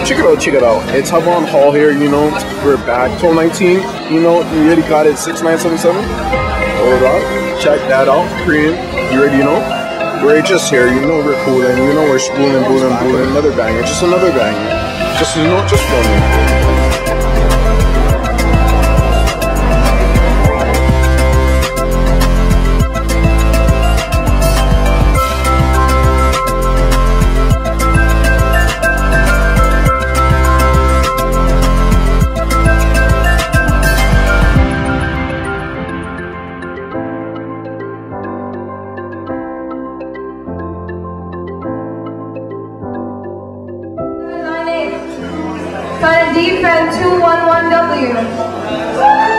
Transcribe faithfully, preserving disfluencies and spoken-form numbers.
check it out, check it out. It's Havon Hall here, you know. We're back. twelve nineteen, you know, you already got it six nine seven seven. Hold on. Check that out. Korean. You already know. We're just here, you know we're cooling, you know we're spooling, booling, booling. Another banger, just another banger. Just, you know, just one more. Sign D F E N two one one W.